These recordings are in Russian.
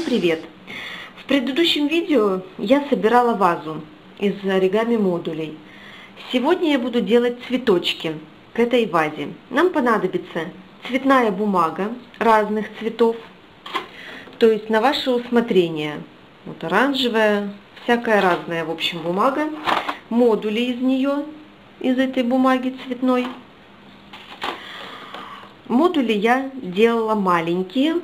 привет! В предыдущем видео я собирала вазу из оригами модулей. Сегодня я буду делать цветочки к этой вазе. Нам понадобится цветная бумага разных цветов, то есть на ваше усмотрение. Вот оранжевая, всякая разная, в общем, бумага. Модули из нее, из этой бумаги цветной. Модули я делала маленькие.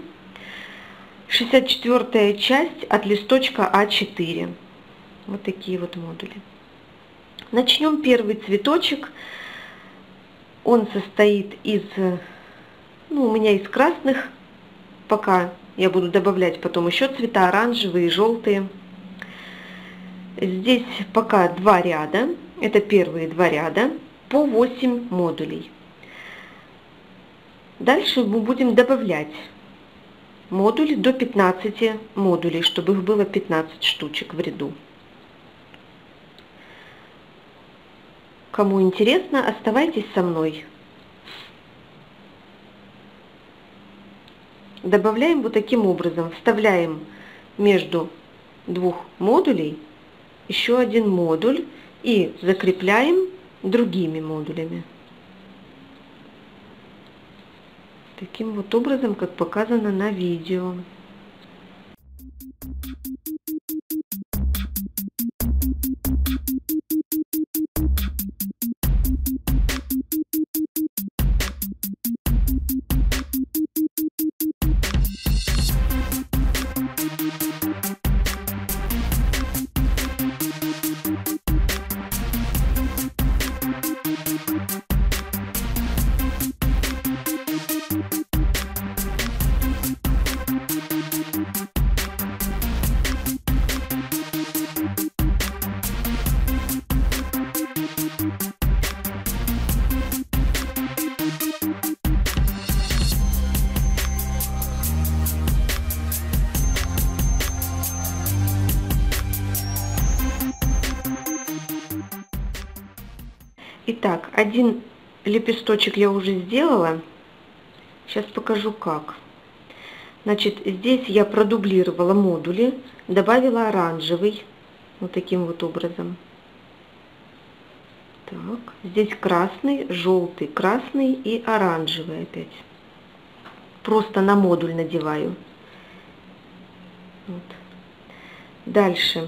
64-я часть от листочка А4. Вот такие вот модули. Начнем первый цветочек. Он состоит из, у меня из красных, пока я буду добавлять потом еще цвета, оранжевые, желтые. Здесь пока 2 ряда, это первые 2 ряда, по 8 модулей. Дальше мы будем добавлять модули до 15 модулей, чтобы их было 15 штучек в ряду. Кому интересно, оставайтесь со мной. Добавляем вот таким образом. Вставляем между 2 модулей еще один модуль и закрепляем другими модулями. Таким вот образом, как показано на видео. Итак, один лепесточек я уже сделала. Сейчас покажу как. Значит, здесь я продублировала модули, добавила оранжевый, вот таким вот образом. Так, здесь красный, желтый, красный и оранжевый опять. Просто на модуль надеваю. Вот. Дальше.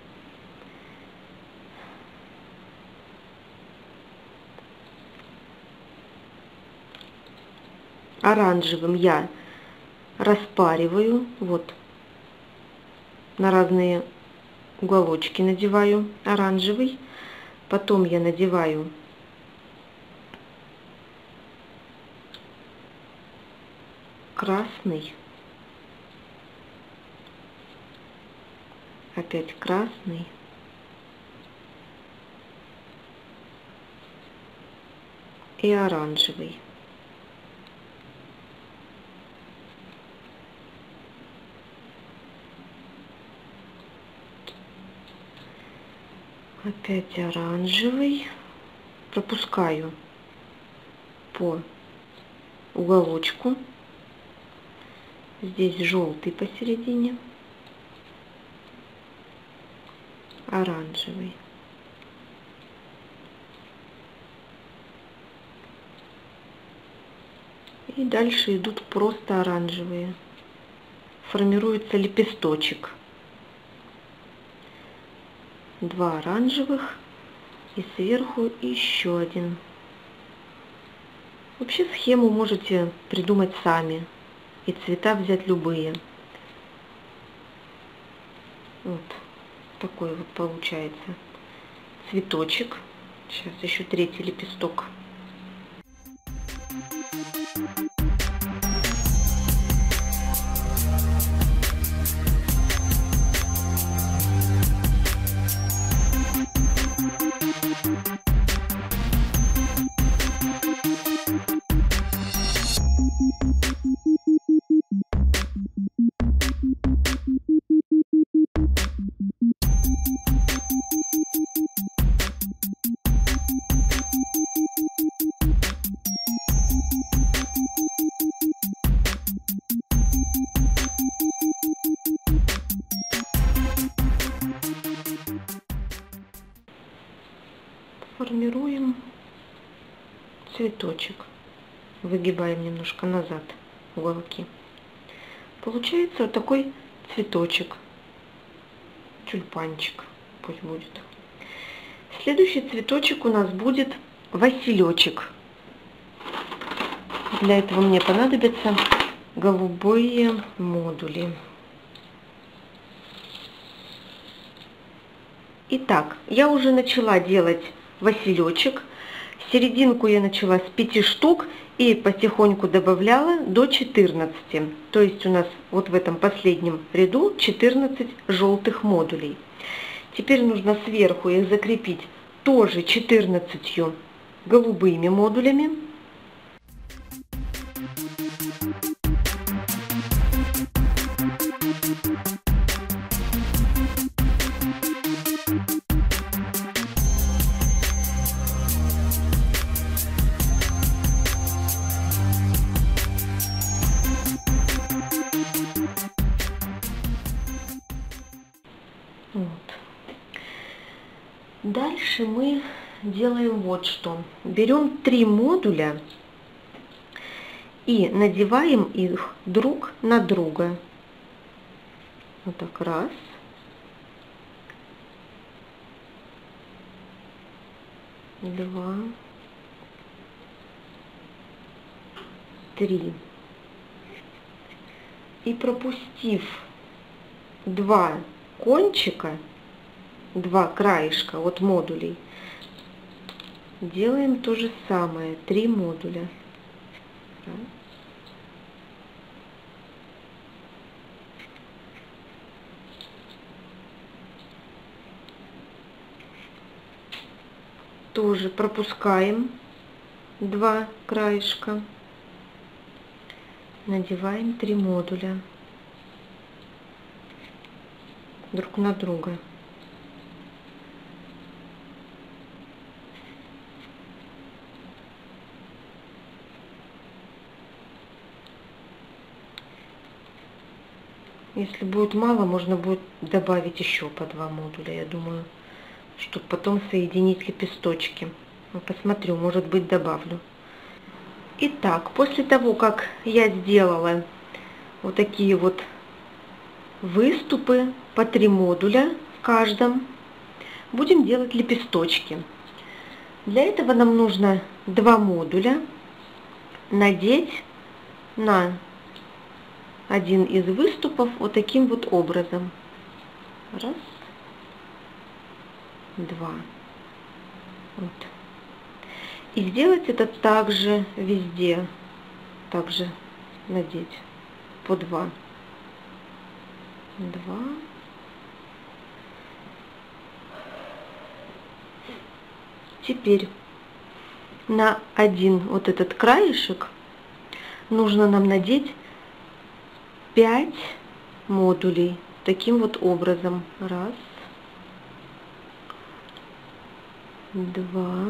Оранжевым я распариваю, вот, на разные уголочки надеваю оранжевый, потом я надеваю красный, опять красный, и оранжевый. Опять оранжевый, пропускаю по уголочку, здесь желтый посередине, оранжевый. И дальше идут просто оранжевые. Формируется лепесточек. 2 оранжевых и сверху еще один. Вообще схему можете придумать сами и цвета взять любые. Вот такой вот получается цветочек. Сейчас еще 3-й лепесток. формируем цветочек. Выгибаем немножко назад уголки. Получается вот такой цветочек, тюльпанчик пусть будет. Следующий цветочек у нас будет василечек. Для этого мне понадобятся голубые модули. Итак, я уже начала делать василечек. Серединку я начала с 5 штук и потихоньку добавляла до 14. То есть у нас вот в этом последнем ряду 14 желтых модулей. Теперь нужно сверху их закрепить тоже 14 голубыми модулями. Вот. Дальше мы делаем вот что. Берем 3 модуля и надеваем их друг на друга. Вот так, раз. Два. 3. И пропустив 2 кончика, 2 краешка от модулей, делаем то же самое, 3 модуля. Тоже пропускаем 2 краешка, надеваем 3 модуля друг на друга. Если будет мало, можно будет добавить еще по 2 модуля, я думаю, чтобы потом соединить лепесточки. Посмотрю, может быть, добавлю. Итак, после того, как я сделала вот такие вот выступы по 3 модуля в каждом, будем делать лепесточки. Для этого нам нужно 2 модуля надеть на один из выступов вот таким вот образом. Раз, 2. Вот. И сделать это также везде. Также надеть по 2. 2. Теперь на один вот этот краешек нужно нам надеть 5 модулей таким вот образом. Раз, 2,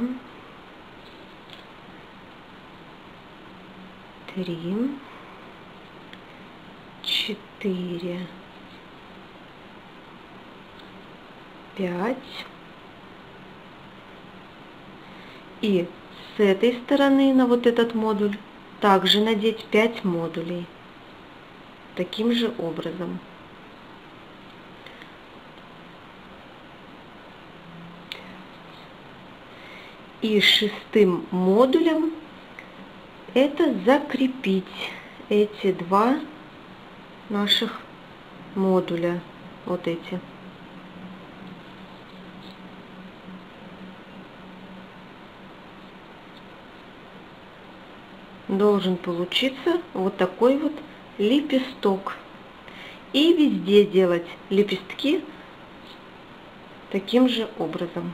3, 4, 5. И с этой стороны на вот этот модуль также надеть 5 модулей таким же образом. И 6-м модулем это закрепить эти 2 наших модуля, вот эти. Должен получиться вот такой вот лепесток. И везде делать лепестки таким же образом.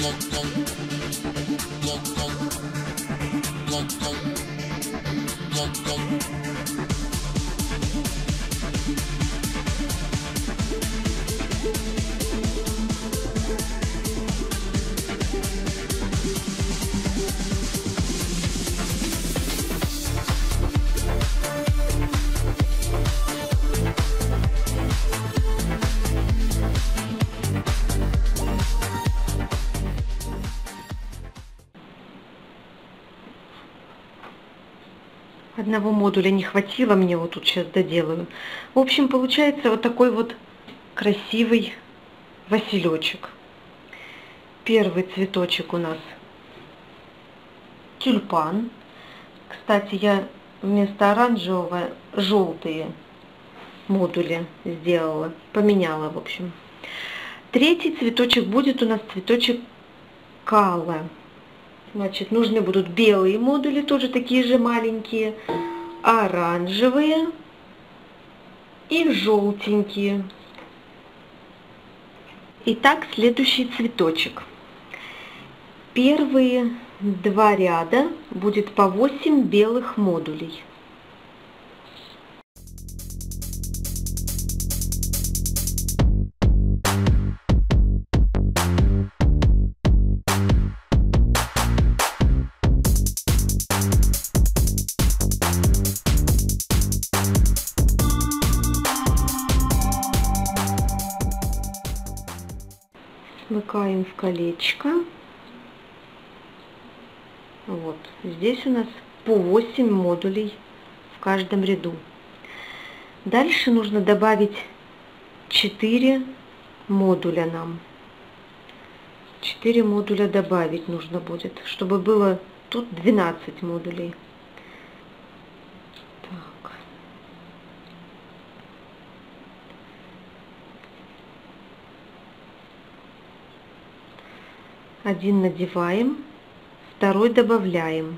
Одного модуля не хватило, мне вот тут сейчас доделаю. В общем, получается вот такой вот красивый василечек. Первый цветочек у нас тюльпан. Кстати, я вместо оранжевого желтые модули сделала, поменяла, в общем. Третий цветочек будет у нас цветочек кала. Значит, нужны будут белые модули, тоже такие же маленькие, оранжевые и желтенькие. Итак, следующий цветочек. Первые два ряда будет по 8 белых модулей. Смыкаем в колечко. Вот здесь у нас по 8 модулей в каждом ряду. Дальше нужно добавить 4 модуля нам. 4 модуля добавить нужно будет, чтобы было тут 12 модулей. Так. Один надеваем, второй добавляем.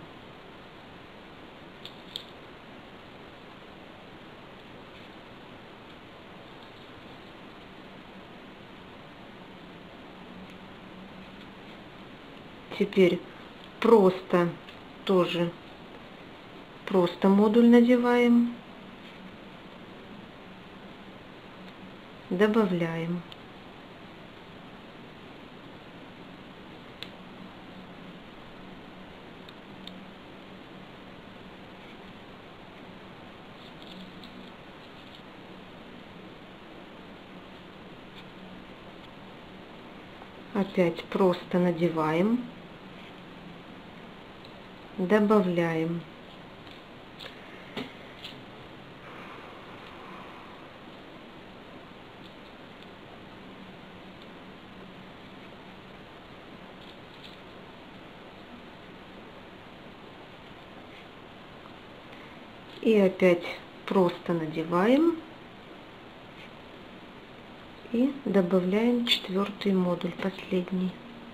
Теперь просто модуль надеваем, добавляем. Опять просто надеваем, добавляем. И опять просто надеваем. И добавляем 4-й модуль, последний.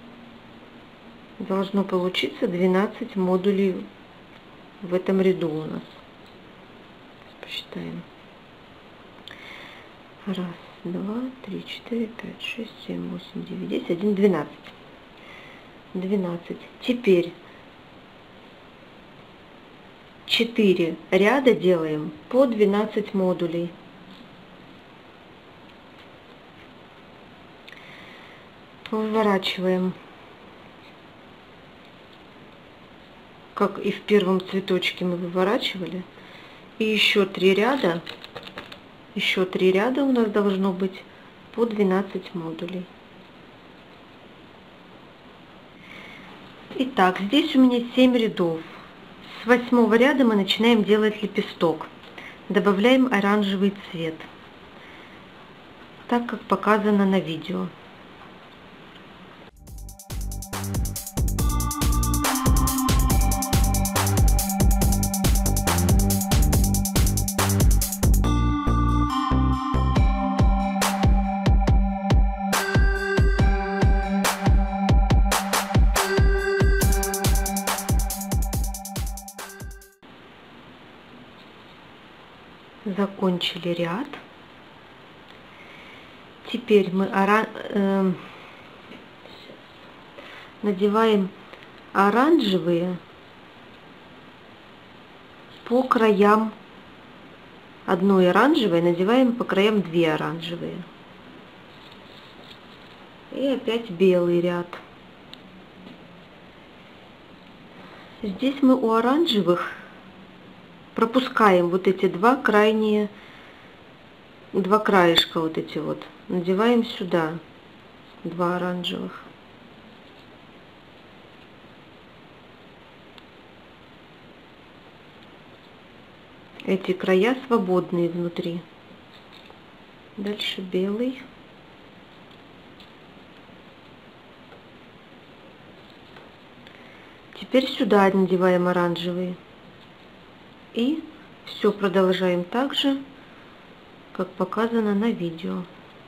Должно получиться 12 модулей в этом ряду у нас. Посчитаем. 1, 2, 3, 4, 5, 6, 7, 8, 9, 10, 11, 12. 12. Теперь 4 ряда делаем по 12 модулей. Выворачиваем, как и в первом цветочке мы выворачивали, и еще 3 ряда у нас должно быть по 12 модулей. Итак, здесь у меня 7 рядов. С 8-го ряда мы начинаем делать лепесток. Добавляем оранжевый цвет, так как показано на видео. Закончили ряд. Теперь мы надеваем оранжевые по краям. Одной оранжевой надеваем по краям 2 оранжевые. И опять белый ряд. Здесь мы у оранжевых пропускаем вот эти 2 крайние, 2 краешка вот эти вот. Надеваем сюда 2 оранжевых. Эти края свободные внутри. Дальше белый. Теперь сюда надеваем оранжевый. И все продолжаем так же, как показано на видео.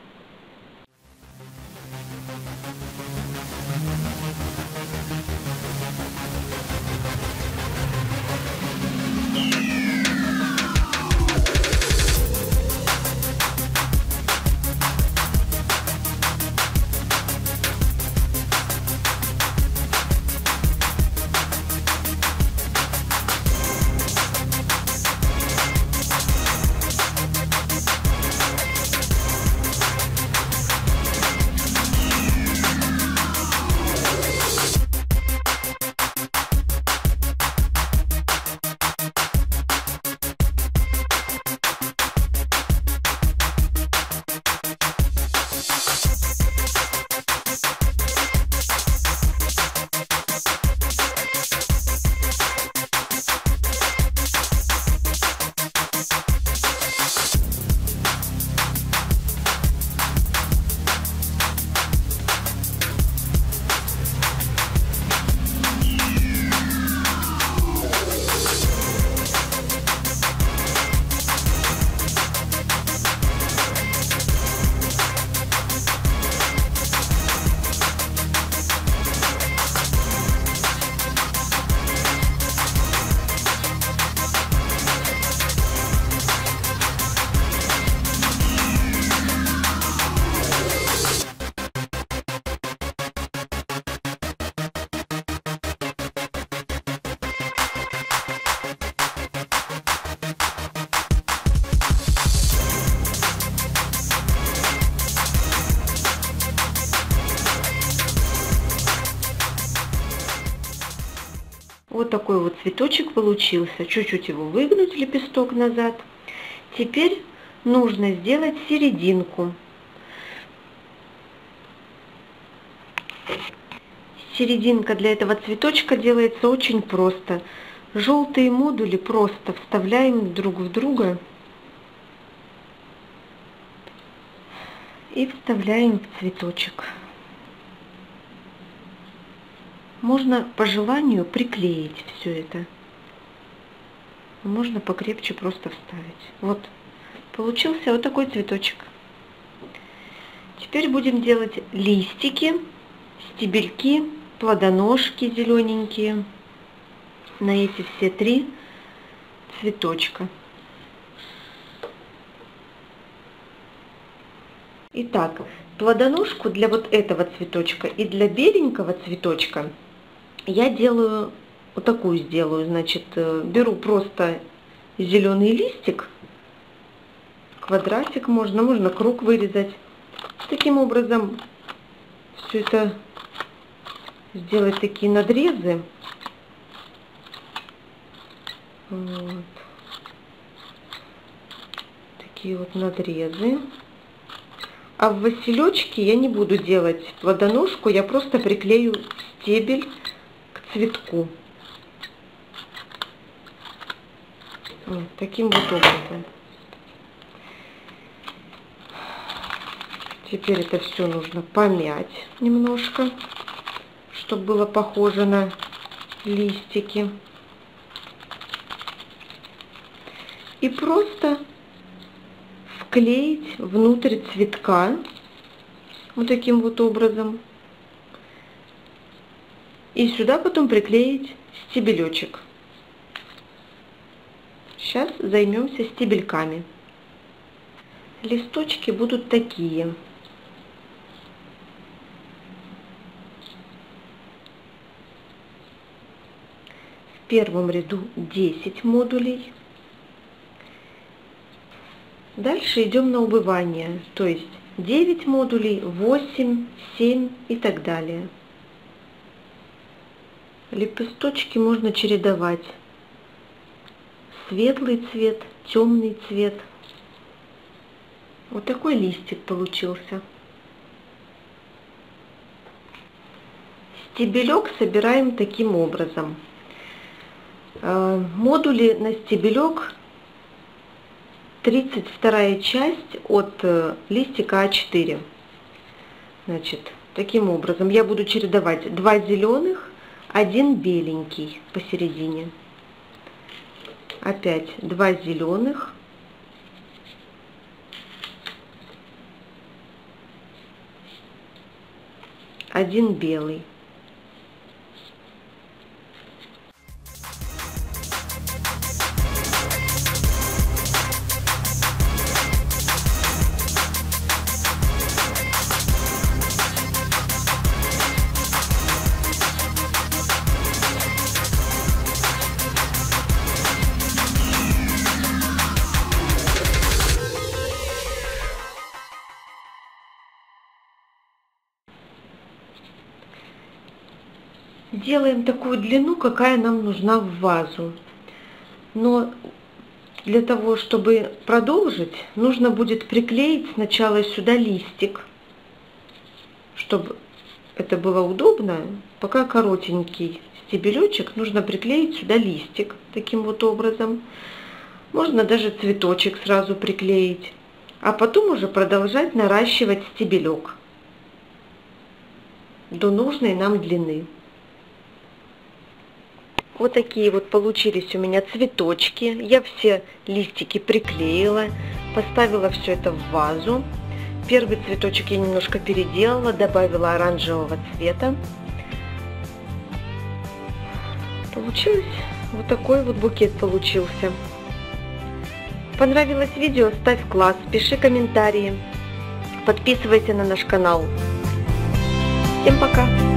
Вот такой вот цветочек получился. Чуть-чуть его выгнуть, лепесток назад. Теперь нужно сделать серединку. Серединка для этого цветочка делается очень просто. Желтые модули просто вставляем друг в друга и вставляем в цветочек. Можно по желанию приклеить все это. Можно покрепче просто вставить. Вот, получился вот такой цветочек. Теперь будем делать листики, стебельки, плодоножки зелененькие на эти все 3 цветочка. Итак, плодоножку для вот этого цветочка и для беленького цветочка я делаю вот такую сделаю. Значит, беру просто зеленый листик, квадратик можно круг вырезать. Таким образом все это сделать такие надрезы. Вот. Такие вот надрезы. А в василечке я не буду делать плодоножку, я просто приклею стебель к цветку. Вот таким вот образом. Теперь это все нужно помять немножко, чтобы было похоже на листики. И просто вклеить внутрь цветка вот таким вот образом. И сюда потом приклеить стебелечек. Сейчас займемся стебельками. Листочки будут такие. В первом ряду 10 модулей. Дальше идем на убывание, то есть 9 модулей, 8, 7 и так далее. Лепесточки можно чередовать. Светлый цвет, темный цвет. Вот такой листик получился. Стебелек собираем таким образом. Модули на стебелек 32 часть от листика А4. Значит, таким образом я буду чередовать 2 зеленых, 1 беленький посередине. Опять 2 зеленых, 1 белый. Делаем такую длину, какая нам нужна в вазу. Но для того, чтобы продолжить, нужно будет приклеить сначала сюда листик, чтобы это было удобно. Пока коротенький стебелечек, нужно приклеить сюда листик таким вот образом. Можно даже цветочек сразу приклеить, а потом уже продолжать наращивать стебелек до нужной нам длины. Вот такие вот получились у меня цветочки. Я все листики приклеила, поставила все это в вазу. Первый цветочек я немножко переделала, добавила оранжевого цвета. Получилось вот такой вот букет получился. Понравилось видео? Ставь класс, пиши комментарии, подписывайся на наш канал. Всем пока!